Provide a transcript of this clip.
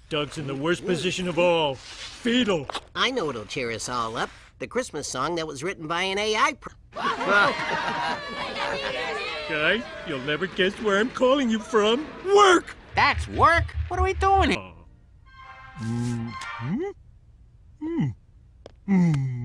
Doug's in the worst position of all. Fetal. I know what'll cheer us all up. The Christmas song that was written by an AI Guys, you'll never guess where I'm calling you from. Work! That's work? What are we doing here?